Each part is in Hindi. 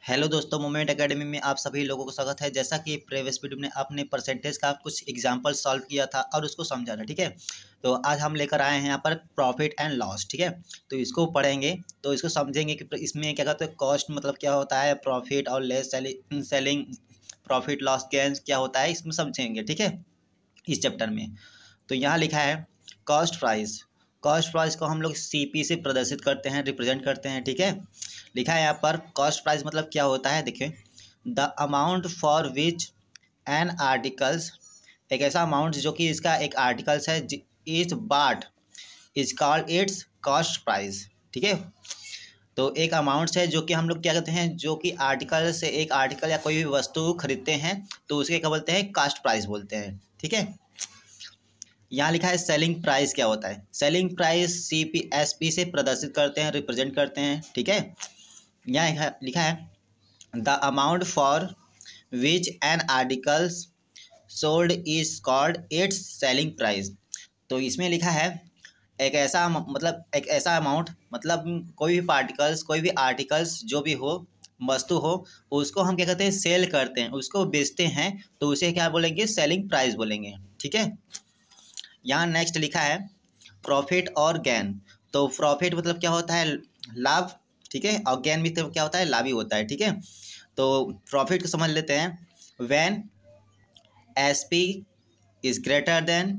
हेलो दोस्तों, मोमेंट एकेडमी में आप सभी लोगों को स्वागत है। जैसा कि प्रीवियस वीडियो में आपने परसेंटेज का कुछ एग्जांपल सॉल्व किया था और उसको समझा था, ठीक है। तो आज हम लेकर आए हैं यहाँ पर प्रॉफिट एंड लॉस, ठीक है। तो इसको पढ़ेंगे तो इसको समझेंगे कि इसमें क्या कहते हैं, कॉस्ट मतलब क्या होता है, प्रॉफिट और less selling profit loss gains क्या होता है, इसमें समझेंगे, ठीक है, इस चैप्टर में। तो यहाँ लिखा है कॉस्ट प्राइस। कॉस्ट प्राइस को हम लोग सीपी से प्रदर्शित करते हैं, रिप्रेजेंट करते हैं, ठीक है। लिखा है यहाँ पर कॉस्ट प्राइस मतलब क्या होता है, देखिए, the amount for which an articles, एक ऐसा अमाउंट जो कि इसका एक आर्टिकल्स है, is bought is called its cost price, ठीक है। तो एक अमाउंट है जो कि हम लोग क्या कहते हैं, जो कि आर्टिकल से एक आर्टिकल या कोई भी वस्तु खरीदते हैं तो उसके क्या बोलते हैं, कॉस्ट प्राइस बोलते हैं, ठीक है। यहाँ लिखा है सेलिंग प्राइस क्या होता है। सेलिंग प्राइस सीपी एसपी से प्रदर्शित करते हैं, रिप्रेजेंट करते हैं, ठीक है। यहाँ लिखा है the amount for which an articles sold is called its selling price. तो इसमें लिखा है एक ऐसा एक ऐसा अमाउंट मतलब कोई भी पार्टिकल्स, कोई भी आर्टिकल्स जो भी हो, वस्तु हो, उसको हम क्या कहते हैं, सेल करते हैं, उसको बेचते हैं, तो उसे क्या बोलेंगे, सेलिंग प्राइस बोलेंगे, ठीक है। यहाँ नेक्स्ट लिखा है प्रॉफिट और गेन। तो प्रॉफिट मतलब क्या होता है, लाभ, ठीक है, और गेन भी तो क्या होता है, लाभ ही होता है, ठीक है। तो प्रॉफिट को समझ लेते हैं, when SP is greater than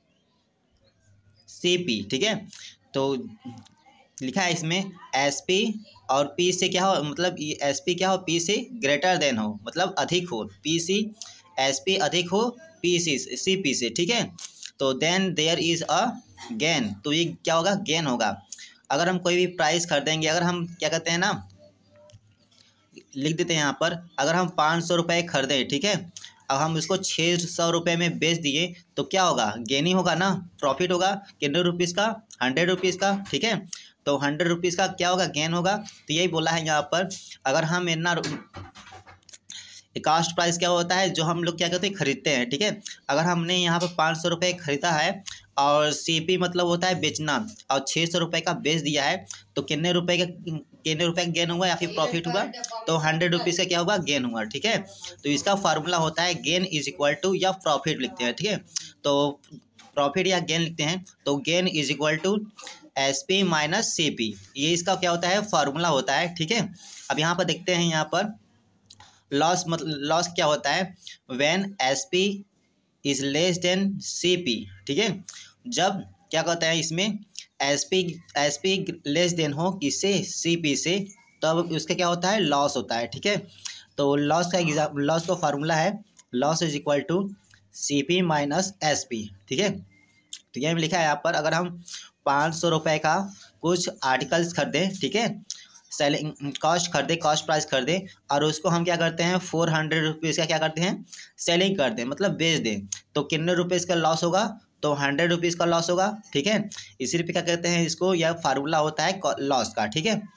CP, ठीक है। तो लिखा है इसमें एसपी और पी से क्या हो, मतलब एसपी क्या हो, पी से ग्रेटर देन हो, मतलब अधिक हो, पी सी एसपी अधिक हो पी सी सी से, ठीक है। तो then there is a gain, तो ये क्या होगा, गेन होगा। अगर हम कोई भी प्राइस खरीदेंगे, अगर हम क्या कहते हैं ना, लिख देते हैं यहाँ पर, अगर हम 500 रुपये खरीदें, ठीक है, अब हम उसको 600 रुपये में बेच दिए तो क्या होगा, गेन ही होगा ना, प्रॉफिट होगा। कितने रुपीज़ का, 100 रुपीज़ का, ठीक है। तो 100 रुपीज़ का क्या होगा, गेन होगा। तो यही बोला है यहाँ पर, अगर हम इतना कास्ट प्राइस क्या होता है, जो हम लोग क्या कहते हैं, खरीदते हैं, ठीक है। अगर हमने यहाँ पर 500 रुपये खरीदा है और सीपी मतलब होता है बेचना, और 600 रुपये का बेच दिया है, तो कितने रुपए का गेन हुआ या फिर प्रॉफिट हुआ, तो 100 रुपीज़ का क्या हुआ, गेन हुआ, ठीक है। तो इसका फार्मूला होता है गेन इज इक्वल टू, या प्रॉफिट लिखते हैं, ठीक है। तो प्रॉफिट या गेन लिखते हैं, तो gain is equal to SP minus CP, ये इसका क्या होता है, फार्मूला होता है, ठीक है। अब यहाँ पर देखते हैं, यहाँ पर लॉस मतलब लॉस क्या होता है, when SP is less than CP, ठीक है। जब क्या कहते हैं इसमें, एसपी लेस देन हो किससे, सीपी से, तब उसका क्या होता है, लॉस होता है, ठीक है। तो लॉस का फार्मूला है loss is equal to CP minus SP, ठीक है। तो यह लिखा है यहाँ पर, अगर हम 500 रुपये का कुछ आर्टिकल्स खरीदें, ठीक है, सेलिंग कॉस्ट खरीदे, कॉस्ट प्राइस खरीदे, और उसको हम क्या करते हैं, 400 रुपीज़ का क्या करते हैं, सेलिंग करते हैं, मतलब बेच दें, तो कितने रुपीज़ का लॉस होगा, तो 100 रुपीज़ का लॉस होगा, ठीक है। इसी रुपये क्या कहते हैं इसको, यह फार्मूला होता है लॉस का, ठीक है।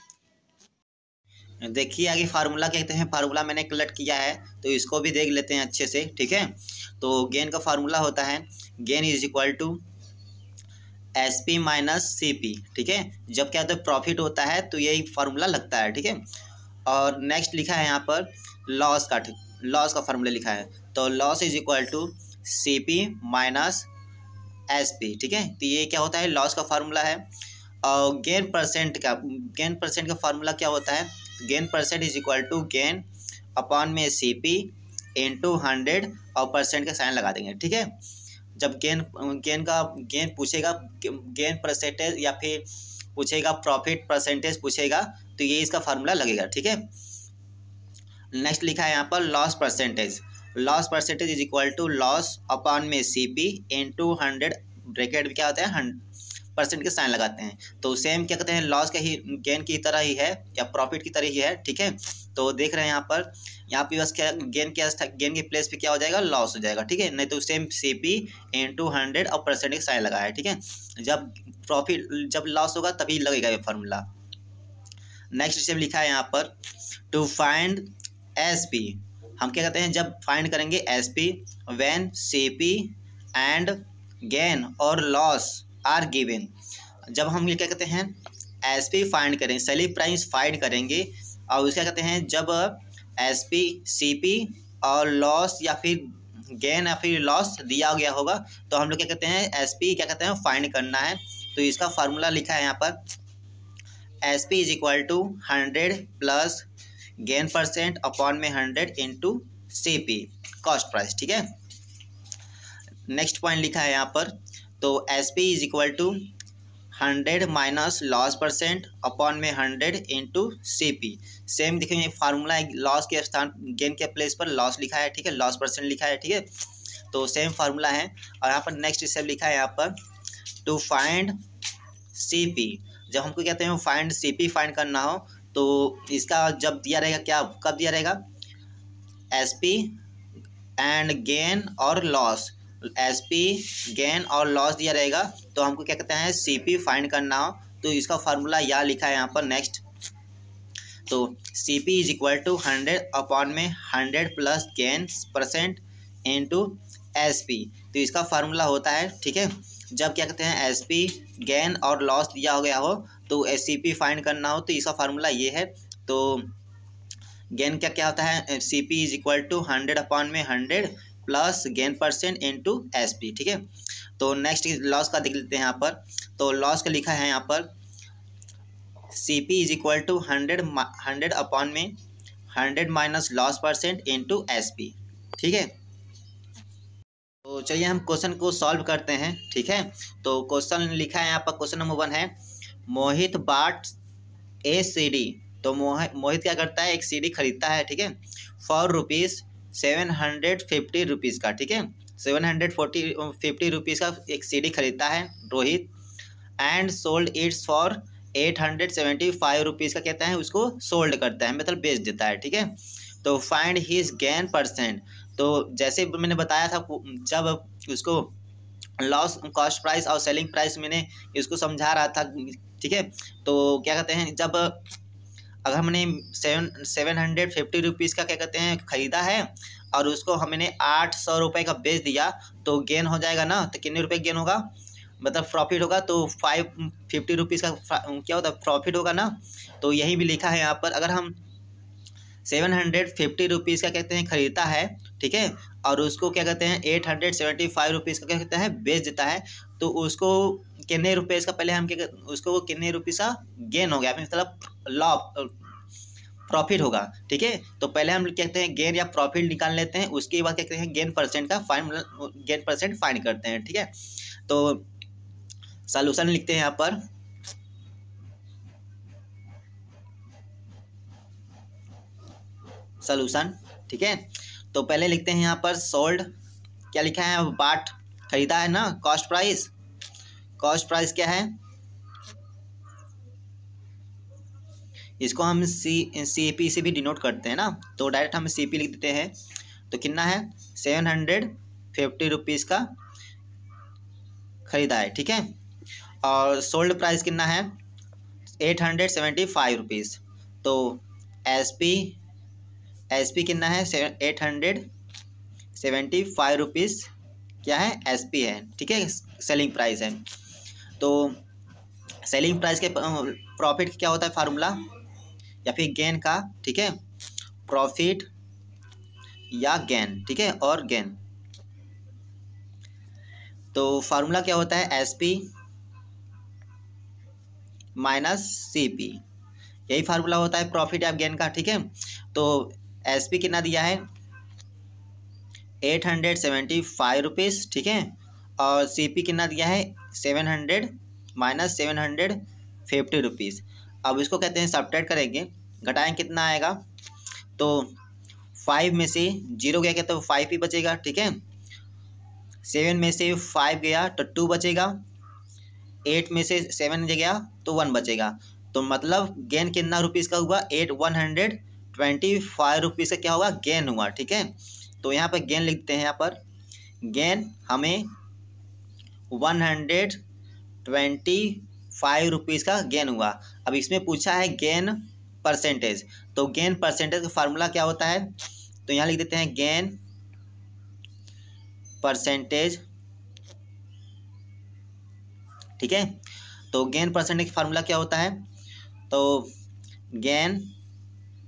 देखिए आगे फार्मूला कहते हैं, फार्मूला मैंने कलेक्ट किया है, तो इसको भी देख लेते हैं अच्छे से, ठीक है। तो गेन का फार्मूला होता है gain is equal to S P minus C P, ठीक है। जब क्या होता है, प्रॉफिट होता है, तो यही फार्मूला लगता है, ठीक है। और नेक्स्ट लिखा है यहाँ पर लॉस का, लॉस का फार्मूला लिखा है, तो loss is equal to C P minus S P, ठीक है। तो ये क्या होता है, लॉस का फार्मूला है। और गेन परसेंट का फार्मूला क्या होता है, gain percent is equal to gain upon में सी पी इंटू 100 और परसेंट का साइन लगा देंगे, ठीक है। जब गेन पूछेगा, गेन परसेंटेज या फिर पूछेगा प्रॉफिट परसेंटेज पूछेगा, तो ये इसका फार्मूला लगेगा, ठीक है। नेक्स्ट लिखा है यहाँ पर loss percentage is equal to loss upon में सी पी इंटू 100, ब्रैकेट में क्या होता है, 100% के साइन लगाते हैं। तो सेम क्या कहते हैं, लॉस का ही, गेन की तरह ही है या प्रॉफिट की तरह ही है, ठीक है। तो देख रहे हैं यहाँ पे बस क्या गेन के प्लेस पे क्या हो जाएगा, लॉस हो जाएगा, ठीक है। नहीं तो सेम सी पी इंटू 100 और परसेंट का साइन लगाया है, ठीक है। जब लॉस होगा तभी लगेगा ये फार्मूला। नेक्स्ट स्टेप लिखा है यहाँ पर टू फाइंड एस पी, हम क्या कहते हैं, जब फाइंड करेंगे S P when C P and gain और लॉस आर गिवन। जब हम ये क्या कहते हैं, एस पी फाइंड करें, सेलिंग प्राइस फाइंड करेंगे और उसका कहते हैं जब SP CP और लॉस या फिर गेन या फिर लॉस दिया गया होगा तो हम लोग क्या कहते हैं SP क्या कहते हैं फाइंड करना है। तो इसका फार्मूला लिखा है यहाँ पर SP is equal to 100 plus gain percent upon में 100 इंटू CP कॉस्ट प्राइस। ठीक है, नेक्स्ट पॉइंट लिखा है यहाँ पर, तो SP is equal to 100 minus loss percent upon में 100 इंटू CP। सेम देखिए फार्मूला है, लॉस के स्थान गेन के प्लेस पर लॉस लिखा है। ठीक है, लॉस परसेंट लिखा है। ठीक है, तो सेम फार्मूला है। और यहाँ पर नेक्स्ट स्टेप लिखा है यहाँ पर टू फाइंड CP। जब हमको कहते हैं फाइंड CP फाइंड करना हो तो इसका जब दिया रहेगा क्या, कब दिया रहेगा, SP एंड गेन और लॉस, SP गेन और लॉस दिया रहेगा तो हमको क्या कहते हैं CP फाइंड करना हो तो इसका फार्मूला यहाँ लिखा है यहाँ पर नेक्स्ट। तो CP is equal to 100 upon में 100 plus gain percent into SP। तो इसका फार्मूला होता है, ठीक है, जब क्या कहते हैं SP गेन और लॉस दिया हो गया हो तो CP फाइंड करना हो तो इसका फार्मूला ये है। तो गेन क्या क्या होता है, CP is equal to 100 upon में 100 plus gain percent into SP। ठीक है, तो नेक्स्ट लॉस का देख लेते हैं यहाँ पर। तो लॉस का लिखा है यहाँ पर CP is equal to 100 upon में 100 minus loss percent into SP। ठीक है, तो चलिए हम क्वेश्चन को सॉल्व करते हैं। ठीक है, तो क्वेश्चन लिखा है यहाँ पर, क्वेश्चन नंबर 1 है मोहित बाट ए CD। तो मोहित क्या करता है, एक CD खरीदता है। ठीक है, फॉर ₹750 का। ठीक है, 750 रुपीज़ का एक CD खरीदता है Rohit, and sold its for 875 rupees का कहता है उसको सोल्ड करता है, मतलब बेच देता है। ठीक है, तो फाइंड हिज गेन परसेंट। तो जैसे मैंने बताया था जब उसको लॉस कॉस्ट प्राइस और सेलिंग प्राइस मैंने इसको समझा रहा था। ठीक है, तो क्या कहते हैं जब अगर हमने 750 रुपीज़ का क्या कहते हैं ख़रीदा है और उसको हमने 800 रुपये का बेच दिया तो गेन हो जाएगा ना। तो कितने रुपए गेन होगा, मतलब प्रॉफिट होगा, तो 550 रुपीज़ का क्या होता है प्रॉफिट होगा ना। तो यही भी लिखा है यहाँ पर, अगर हम 750 रुपीज़ का कहते हैं ख़रीदता है, ठीक है, और उसको क्या कहते हैं 875 रुपीज़ का क्या कहते हैं बेच देता है तो उसको कितने रुपये का पहले हम क्या उसको कितने रुपीज़ का गेन हो गया, मतलब प्रॉफिट होगा। ठीक है, तो पहले हम कहते हैं गेन या प्रॉफिट निकाल लेते हैं, उसके बाद क्या कहते हैं गेन परसेंट फाइंड करते हैं। ठीक है, तो सॉल्यूशन लिखते हैं यहाँ पर। सॉल्यूशन, ठीक है, तो पहले लिखते हैं यहाँ पर सोल्ड, क्या लिखा है बाट खरीदा है ना, कॉस्ट प्राइस क्या है, इसको हम CP से भी डिनोट करते हैं ना, तो डायरेक्ट हम CP लिख देते हैं। तो कितना है 750 रुपीज़ का खरीदा है। ठीक है, और सोल्ड प्राइस कितना है 875 रुपीज़। तो SP कितना है 875 रुपीज़ क्या है SP है। ठीक है, सेलिंग प्राइस है। तो सेलिंग प्राइस के प्रॉफिट क्या होता है फार्मूला या फिर गेन का, ठीक है, प्रॉफिट या गेन, ठीक है, और गेन। तो फार्मूला क्या होता है SP माइनस CP, यही फार्मूला होता है प्रॉफिट या गेन का। ठीक है, तो SP कितना दिया है 875 रुपीज़। ठीक है, और CP कितना दिया है 700 माइनस 750 रुपीज़। अब इसको कहते हैं सब्ट्रैक्ट करेंगे, घटाएं कितना आएगा, तो 5 में से 0 गया क्या तो 5 ही बचेगा। ठीक है, 7 में से 5 गया तो 2 बचेगा, 8 में से 7 गया तो 1 बचेगा। तो मतलब गेन कितना रुपीज़ का हुआ 125 रुपीज़ का क्या हुआ गेन हुआ। ठीक है, तो यहाँ पर गेन लिखते हैं, यहाँ पर गेन हमें 125 रुपीज़ का गेन हुआ। अब इसमें पूछा है गेन परसेंटेज, तो गेन परसेंटेज का फार्मूला क्या होता है, तो यहाँ लिख देते हैं गेन परसेंटेज। ठीक है, तो गेन परसेंटेज का फार्मूला क्या होता है, तो गेन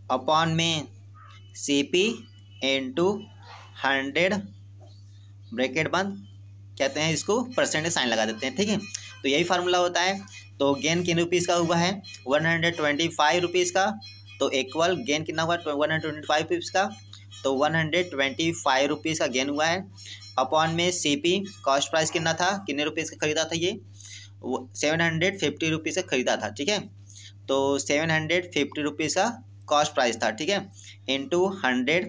अपॉन में CP इंटू 100 ब्रैकेट बंद, कहते हैं इसको परसेंटेज साइन लगा देते हैं, ठीक है। तो यही फार्मूला होता है। तो गेन किन रुपीज़ का हुआ है 125 रुपीज़ का, तो इक्वल गेन कितना हुआ 125 रुपीज़ का, तो 125 रुपीज़ का गेन हुआ है। अपॉन में CP कॉस्ट प्राइस कितना था, कितने रुपीज़ का खरीदा था, ये 750 रुपीज़ का खरीदा था, ठीक है। तो 750 रुपीज़ का कॉस्ट प्राइस था, ठीक है, इंटू 100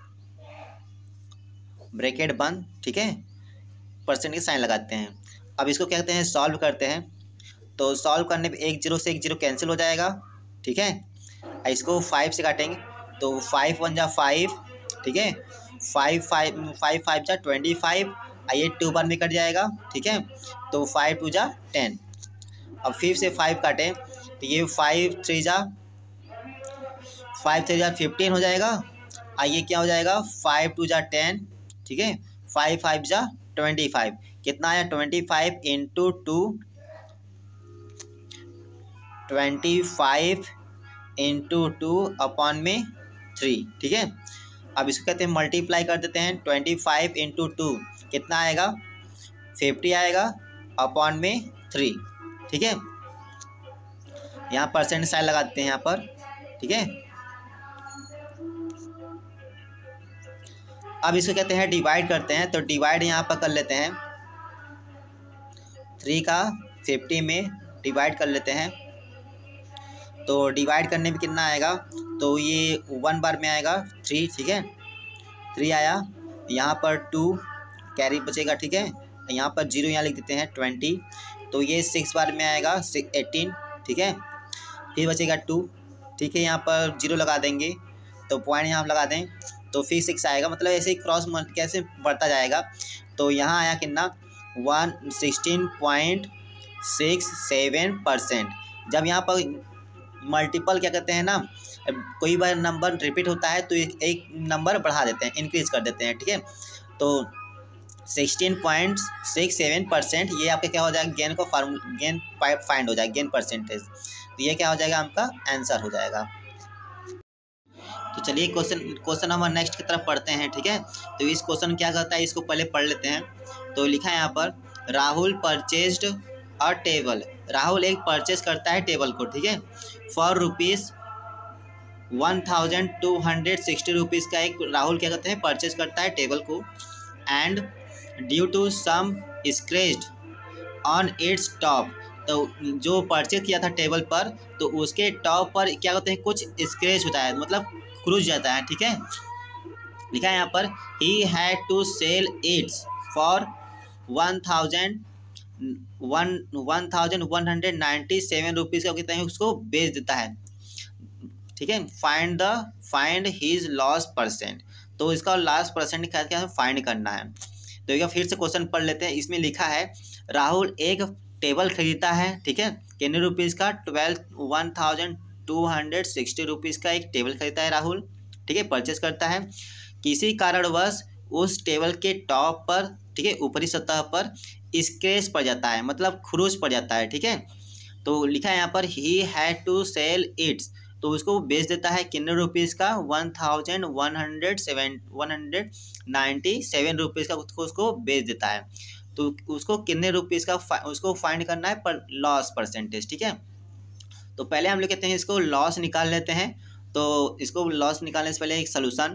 ब्रैकेट बंद, ठीक है, परसेंट के साइन लगाते हैं। अब इसको कहते हैं सॉल्व करते हैं। तो सॉल्व करने पे एक जीरो से एक जीरो कैंसिल हो जाएगा, ठीक है। इसको 5 से काटेंगे तो 5 1 जा 5, ठीक है, 5 5 जा 25, ये 2 बार में कट जाएगा, ठीक है। तो 5 2 जा 10। अब फिर से 5 काटें तो ये 5 3 जा 15 हो जाएगा। ये क्या हो जाएगा 5 2 जा 10, ठीक है, 5 5 जा 25, कितना आया 25 इंटू 2, 25 इंटू 2 अपॉन में 3, ठीक है। अब इसको कहते हैं मल्टीप्लाई कर देते हैं, 25 इंटू 2 कितना आएगा 50 आएगा अपॉन में 3, ठीक है। यहाँ परसेंट साइन लगा देते हैं यहाँ पर, ठीक है। अब इसको कहते हैं डिवाइड करते हैं, तो डिवाइड यहाँ पर कर लेते हैं, 3 का 50 में डिवाइड कर लेते हैं। तो डिवाइड करने में कितना आएगा, तो ये 1 बार में आएगा 3, ठीक है, 3 आया। यहाँ पर 2 कैरी बचेगा, ठीक है, यहाँ पर 0 यहाँ लिख देते हैं 20, तो ये 6 बार में आएगा 18, ठीक है, फिर बचेगा 2, ठीक है, यहाँ पर 0 लगा देंगे, तो पॉइंट यहाँ लगा दें, तो फिर 6 आएगा, मतलब ऐसे ही क्रॉस कैसे बढ़ता जाएगा। तो यहाँ आया कितना 116.67%। जब यहाँ पर मल्टीपल क्या कहते हैं ना, कोई बार नंबर रिपीट होता है तो एक नंबर बढ़ा देते हैं, इंक्रीज कर देते हैं, ठीक है। तो 16.67% ये आपका क्या हो जाएगा, गेन को गेन फाइंड हो जाएगा, गेन परसेंटेज। तो ये क्या हो जाएगा, आपका आंसर हो जाएगा। तो चलिए क्वेश्चन नंबर नेक्स्ट की तरफ पढ़ते हैं, ठीक है। तो इस क्वेश्चन क्या करता है, इसको पहले पढ़ लेते हैं। तो लिखा है यहाँ पर Rahul purchased a table, Rahul एक परचेज करता है टेबल को, ठीक है, फॉर ₹1260 रुपीज़ का एक राहुल क्या करते हैं परचेज करता है टेबल को, and due to some scratch on its top, तो जो परचेज किया था टेबल पर, तो उसके टॉप पर क्या कहते हैं कुछ स्क्रैच होता है, मतलब खुरुच जाता है, ठीक है। लिखा है यहाँ पर he had to sell its for 1197 rupees का कितना है उसको बेच देता है, ठीक है। फाइंड हिज लॉस परसेंट, तो इसका लॉस परसेंट क्या फाइंड करना है। तो ये फिर से क्वेश्चन पढ़ लेते हैं। इसमें लिखा है राहुल एक टेबल खरीदता है, ठीक है, कितने रुपीज़ का 1260 रुपीज़ का एक टेबल खरीदता है राहुल, ठीक है, परचेस करता है। किसी कारणवश उस टेबल के टॉप पर, ठीक है, ऊपरी सतह पर स्क्रैच पड़ जाता है, मतलब खुरूच पड़ जाता है, ठीक है। तो लिखा है यहाँ पर he had to sell its, तो उसको बेच देता है कितने रुपीज़ का 1197 रुपीज़ का उसको बेच देता है। तो उसको कितने रुपीज़ का उसको फाइंड करना है पर लॉस परसेंटेज, ठीक है। तो पहले हम लोग कहते हैं इसको लॉस निकाल लेते हैं। तो इसको लॉस निकालने से पहले एक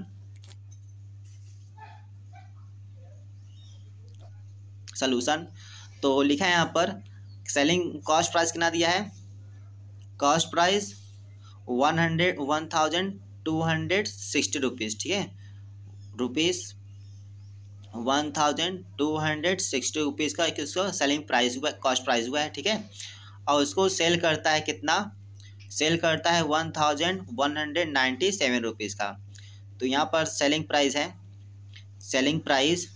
सलूशन तो लिखा है यहाँ पर सेलिंग कॉस्ट प्राइस कितना दिया है, कॉस्ट प्राइस 1260 रुपीज़, ठीक है, ₹1260 रुपीज़ का इसको सेलिंग प्राइस हुआ, कॉस्ट प्राइस हुआ है, ठीक है। और उसको सेल करता है कितना, सेल करता है 1197 रुपीज़ का। तो यहाँ पर सेलिंग प्राइस है, सेलिंग प्राइस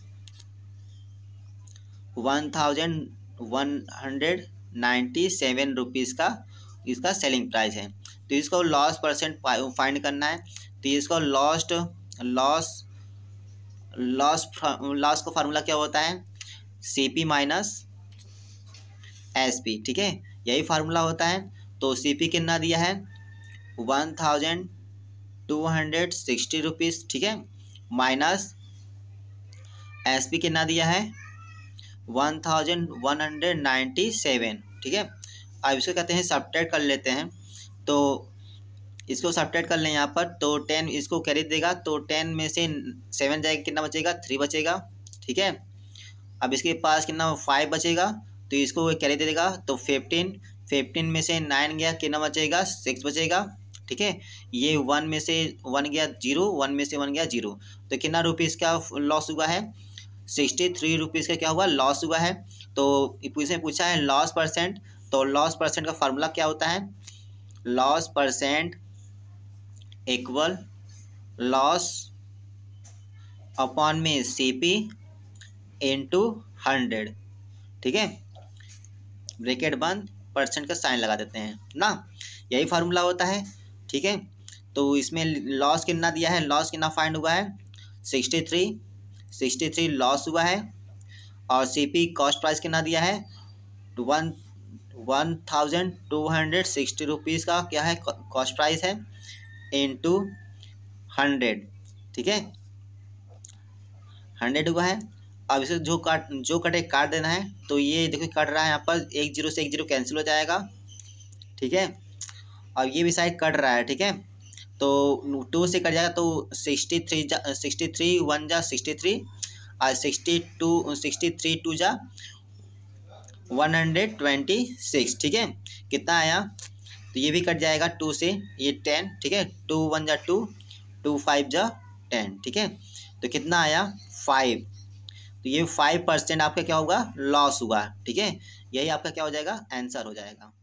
1197 रुपीज़ का इसका सेलिंग प्राइस है। तो इसको लॉस परसेंट फाइंड करना है। तो इसको लॉस का फार्मूला क्या होता है, CP माइनस SP, ठीक है, यही फार्मूला होता है। तो CP कितना दिया है 1000 260 रुपीज़, ठीक है, माइनस SP कितना दिया है 1197, ठीक है। अब इसको कहते हैं सब्ट्रैक्ट कर लेते हैं, तो इसको सब्ट्रैक्ट कर लें यहाँ पर, तो 10 इसको कैरी देगा, तो 10 में से 7 जाएगा, कितना बचेगा 3 बचेगा, ठीक है। अब इसके पास कितना 5 बचेगा, तो इसको कैरी दे देगा, तो 15 में से 9 गया, कितना बचेगा 6 बचेगा, ठीक है। ये 1 में से 1 गया 0, 1 में से 1 गया 0, तो कितना रुपीज़ का लॉस हुआ है 63 रुपीज़ का क्या हुआ लॉस हुआ है। तो इसमें पूछा है लॉस परसेंट, तो लॉस परसेंट का फार्मूला क्या होता है, loss percent equal loss upon में CP इंटू 100, ठीक है, ब्रैकेट बंद, परसेंट का साइन लगा देते हैं ना, यही फार्मूला होता है, ठीक है। तो इसमें लॉस कितना दिया है, लॉस कितना फाइंड हुआ है 63 लॉस हुआ है, और CP कॉस्ट प्राइस कितना दिया है 1260 रुपीज़ का क्या है कॉस्ट प्राइस है इंटू 100, ठीक है, 100 हुआ है। अब इसे जो कटे काट देना है, तो ये देखो कट रहा है यहाँ पर, 1 0 से 1 0 कैंसिल हो जाएगा, ठीक है। और ये भी साइड कट रहा है, ठीक है, तो 2 से कट जाएगा, तो 63 1 जा 63, और 63 2 जा 126, ठीक है, कितना आया, तो ये भी कट जाएगा 2 से, ये 10, ठीक है, 2 1 जा 2, 2 5 जा 10, ठीक है, तो कितना आया 5, तो ये 5% आपका क्या होगा लॉस हुआ, ठीक है, यही आपका क्या हो जाएगा आंसर हो जाएगा।